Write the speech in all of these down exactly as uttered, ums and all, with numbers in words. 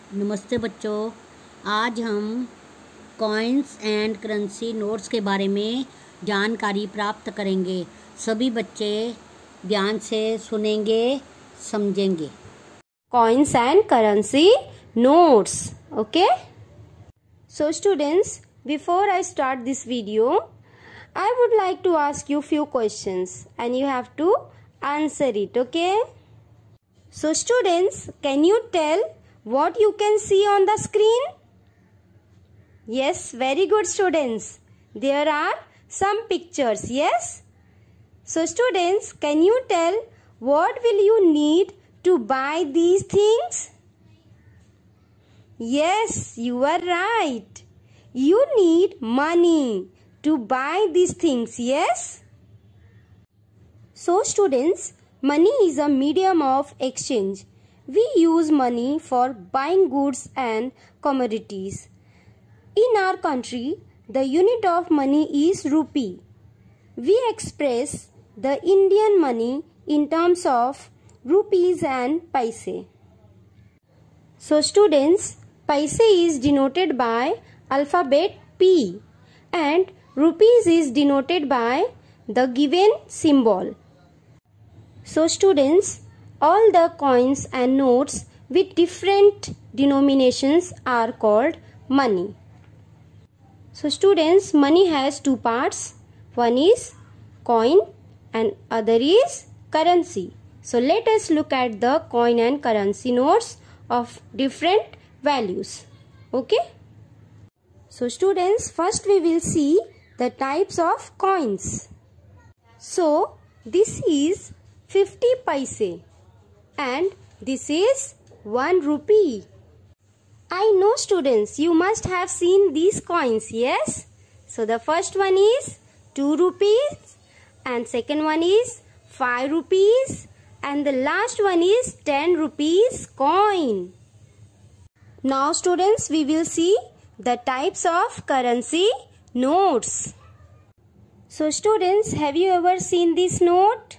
नमस्ते बच्चों, आज हम कॉइन्स एंड करेंसी नोट्स के बारे में जानकारी प्राप्त करेंगे। सभी बच्चे ध्यान से सुनेंगे, समझेंगे। Coins and currency notes. Okay. So students, before I start this video, I would like to ask you few questions and you have to answer it. Okay. So students, can you tell what you can see on the screen? Yes, very good students. There are some pictures. Yes. So students, can you tell what will you need to buy these things? Yes, you are right. You need money to buy these things. Yes. So students, money is a medium of exchange. We use money for buying goods and commodities. In our country, the unit of money is rupee. We express the Indian money in terms of rupees and paise. So students, paise is denoted by alphabet P and rupees is denoted by the given symbol. So students, all the coins and notes with different denominations are called money. So students, money has two parts. One is coin and other is currency. So let us look at the coin and currency notes of different values. Okay. So students, first we will see the types of coins. So this is fifty paise and this is one rupee. I know students, you must have seen these coins. Yes. So the first one is two rupees and second one is five rupees and the last one is ten rupees coin. Now students, we will see the types of currency notes. So students, have you ever seen this note?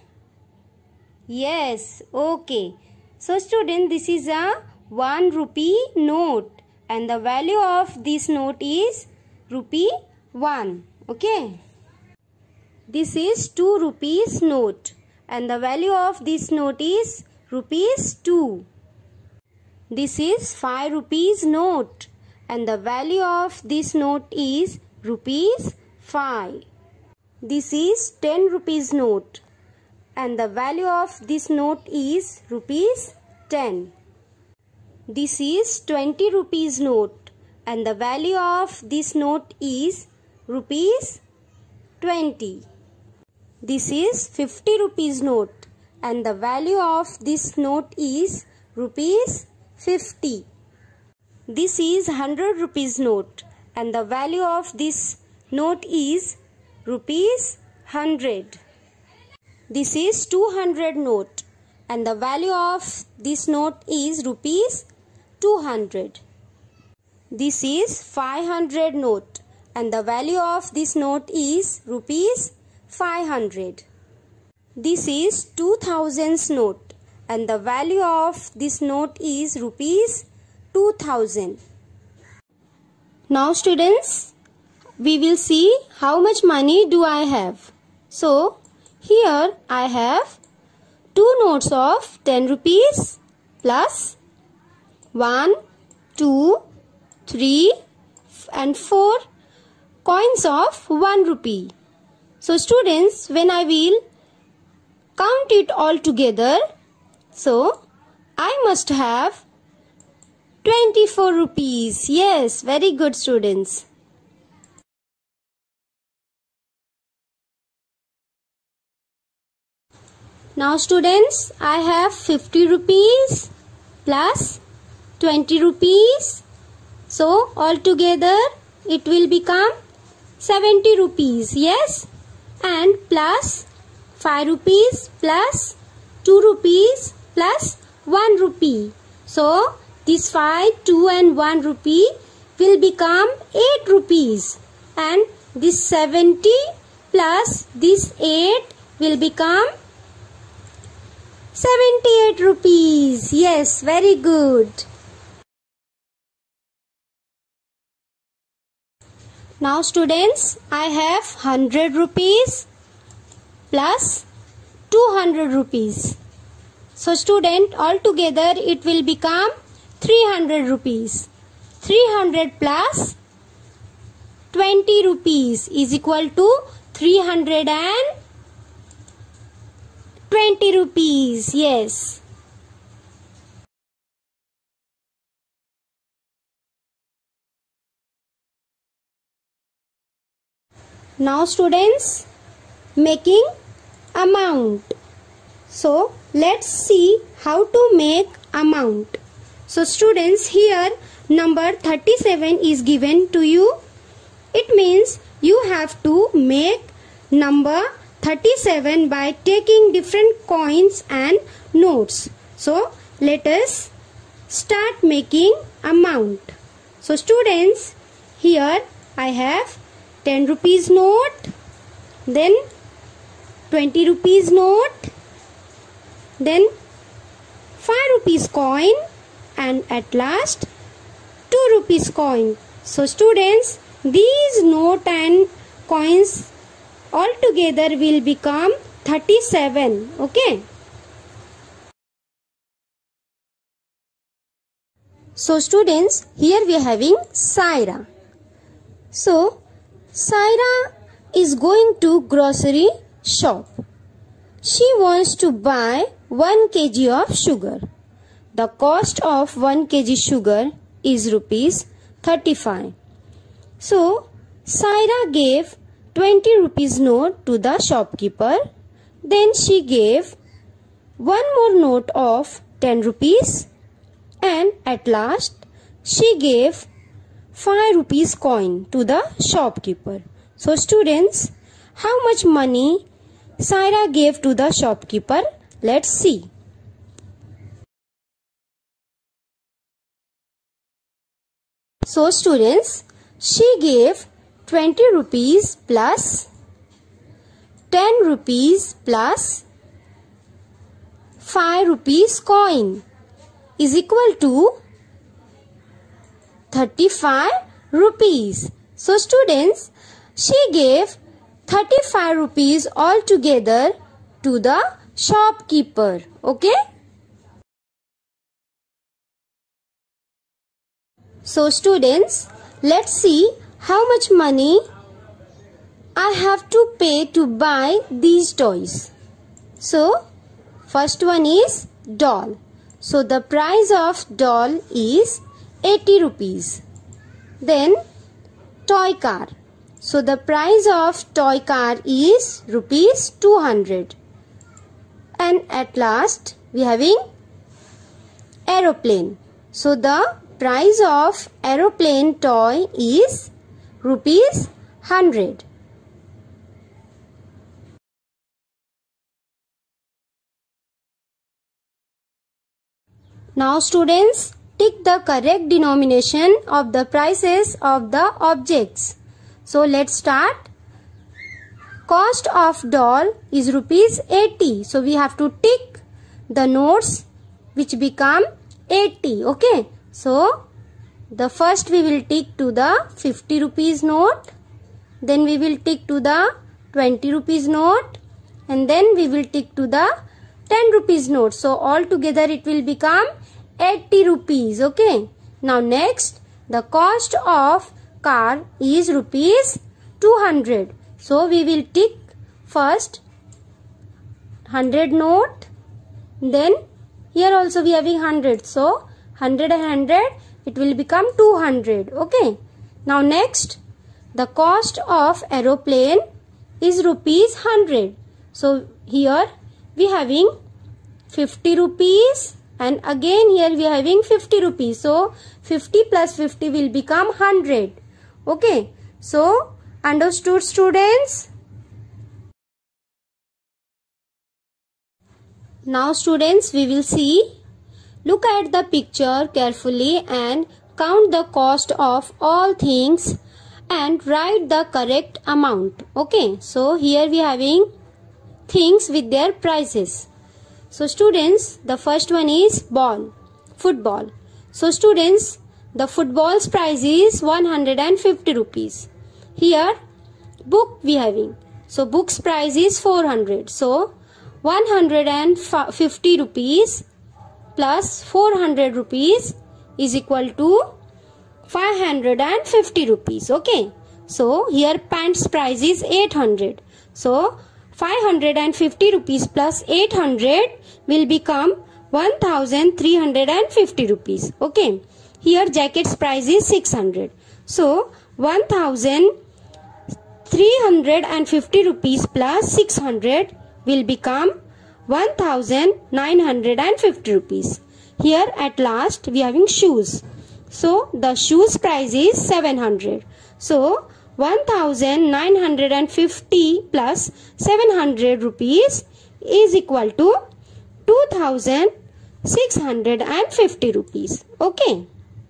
Yes, okay. So student, this is a one rupee note and the value of this note is rupee one. Okay. This is two rupees note and the value of this note is rupees two. This is five rupees note and the value of this note is rupees five. This is ten rupees note and the value of this note is rupees ten. This is twenty rupees note and the value of this note is rupees twenty. This is fifty rupees note and the value of this note is rupees fifty. This is one hundred rupees note and the value of this note is rupees one hundred. This is two hundred note and the value of this note is rupees two hundred. This is five hundred note and the value of this note is rupees five hundred. This is two thousand note and the value of this note is rupees two thousand. Now students, we will see how much money do I have. So here I have two notes of ten rupees plus one, two, three and four coins of one rupee. So students, when I will count it all together, so I must have twenty-four rupees. Yes, very good students. Now students, I have fifty rupees plus twenty rupees. So altogether it will become seventy rupees. Yes. And plus five rupees plus two rupees plus one rupee. So this five, two and one rupee will become eight rupees. And this seventy plus this eight will become seventy-eight rupees. Yes, very good. Now students, I have one hundred rupees plus two hundred rupees. So student, altogether it will become three hundred rupees. three hundred plus twenty rupees is equal to three hundred twenty rupees. Yes. Now students, making amount. So let's see how to make amount. So students, here number thirty-seven is given to you. It means you have to make number thirty-seven by taking different coins and notes. So let us start making amount. So students, here I have ten rupees note, then twenty rupees note, then five rupees coin, and at last two rupees coin. So students, these note and coins all together will become thirty-seven. Okay. So students, here we are having Saira. So Saira is going to grocery shop. She wants to buy one kilogram of sugar. The cost of one kilogram sugar is rupees thirty-five. So Saira gave twenty rupees note to the shopkeeper. Then she gave one more note of ten rupees, and at last she gave five rupees coin to the shopkeeper. So students, how much money Saira gave to the shopkeeper? Let's see. So students, she gave twenty rupees plus ten rupees plus five rupees coin is equal to thirty-five rupees. So students, she gave thirty-five rupees altogether to the shopkeeper. Okay. So students, let's see how much money I have to pay to buy these toys. So first one is doll. So the price of doll is eighty rupees. Then toy car. So the price of toy car is rupees two hundred. And at last we are having aeroplane. So the price of aeroplane toy is rupees one hundred. Now students, tick the correct denomination of the prices of the objects. So let's start. Cost of doll is rupees eighty. So we have to tick the notes which become eighty. Okay. So the first we will tick to the fifty rupees note. Then we will tick to the twenty rupees note. And then we will tick to the ten rupees note. So all together it will become eighty rupees. Okay. Now next, the cost of car is rupees two hundred. So we will tick first one hundred note. Then here also we are having one hundred. So one hundred and one hundred, it will become two hundred. Okay. Now next, the cost of aeroplane is rupees one hundred. So here we are having fifty rupees. And again here we are having fifty rupees. So fifty plus fifty will become one hundred. Okay. So understood students? Now students, we will see. Look at the picture carefully and count the cost of all things and write the correct amount. Okay. So here we are having things with their prices. So students, the first one is ball, football. So students, the football's price is one hundred fifty rupees. here book we having. So book's price is four hundred. So one hundred fifty rupees plus four hundred rupees is equal to five hundred fifty rupees. Okay. So here pants price is eight hundred. So five hundred fifty rupees plus eight hundred will become one thousand three hundred fifty rupees. Okay. Here jacket's price is six hundred. So one thousand three hundred fifty rupees plus six hundred will become one thousand nine hundred fifty rupees. Here at last we are having shoes. So the shoes price is seven hundred. So one thousand nine hundred fifty plus seven hundred rupees is equal to two thousand six hundred fifty rupees. Okay.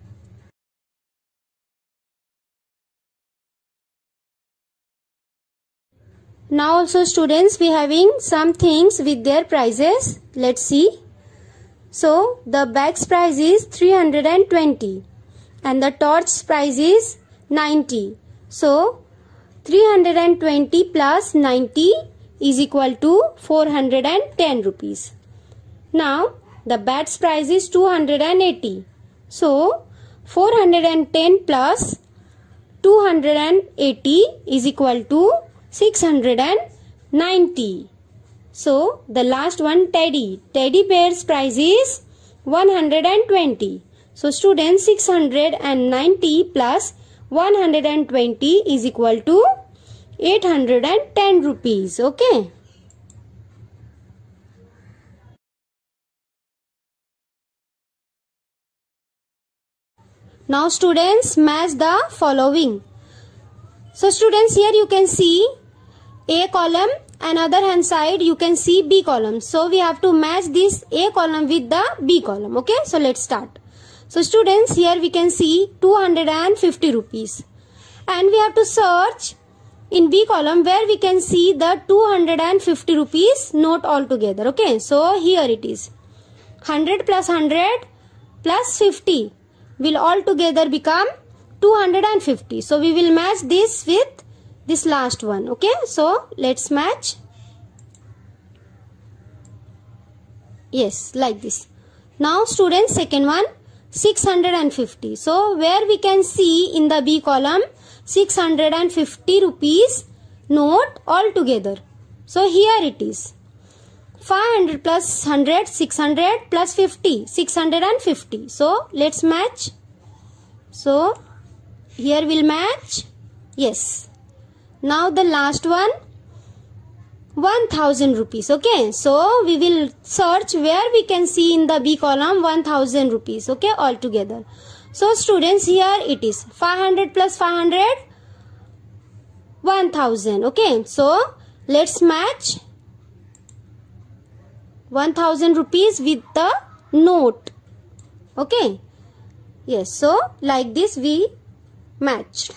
Now also students, we having some things with their prices. Let's see. So the bag's price is three hundred twenty and the torch's price is ninety. So three hundred twenty plus ninety is equal to four hundred ten rupees. Now the bat's price is two hundred eighty. So four hundred ten plus two hundred eighty is equal to six hundred ninety. So the last one, teddy. Teddy bear's price is one hundred twenty. So students, six hundred ninety plus one hundred twenty is equal to eight hundred ten rupees. Okay. Now students, match the following. So students, here you can see A column and other hand side you can see B column. So we have to match this A column with the B column. Okay. So let's start. So students, here we can see two hundred fifty rupees. And we have to search in B column where we can see the two hundred fifty rupees note altogether. Okay. So here it is. one hundred plus one hundred plus fifty will altogether become two hundred fifty. So we will match this with this last one. Okay. So let's match. Yes, like this. Now students, second one, six hundred fifty. So where we can see in the B column six hundred fifty rupees note altogether. So here it is. five hundred plus one hundred, six hundred plus fifty, six hundred fifty. So let's match. So here we'll match. Yes. Now the last one, one thousand rupees. Okay. So we will search where we can see in the B column one thousand rupees. Okay. All together. So students, here it is. five hundred plus five hundred, one thousand. Okay. So let's match one thousand rupees with the note. Okay. Yes. So like this we matched.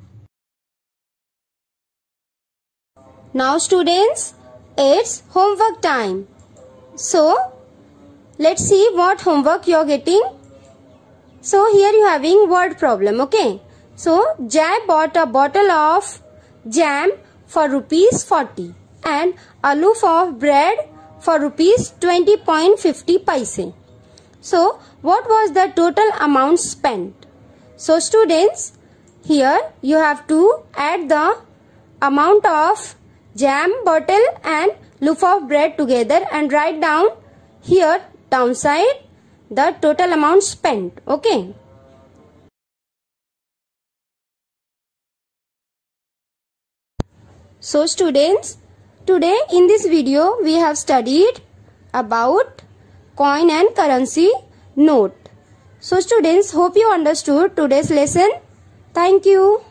Now students, it's homework time. So let's see what homework you're getting. So here you having word problem. Okay. So Jai bought a bottle of jam for rupees forty and a loaf of bread for rupees twenty point five zero paise. So what was the total amount spent? So students, here you have to add the amount of jam bottle and loaf of bread together and write down here downside the total amount spent. Okay. So students, today in this video we have studied about coin and currency note. So students, hope you understood today's lesson. Thank you.